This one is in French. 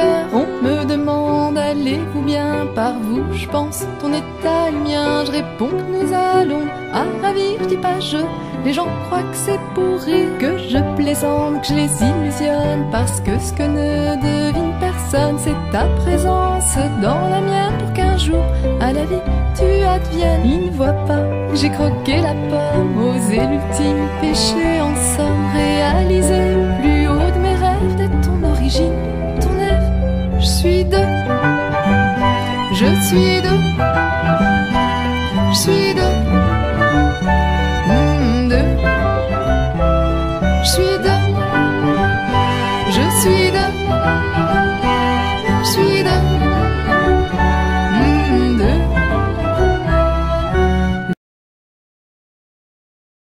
cœur. On me demande allez-vous bien, par vous je pense, ton état est le mien. Je réponds que nous allons à ravir, je dis pas je. Les gens croient que c'est pour rire, que je plaisante, que je les illusionne, parce que ce que ne devine personne, c'est ta présence dans la mienne, pour qu'un jour à la vie tu adviennes. Ils ne voient pas que j'ai croqué la pomme, osé l'ultime péché, en somme réalisé le plus haut de mes rêves, d'être ton origine, ton œuvre. Je suis deux, je suis deux, je suis deux.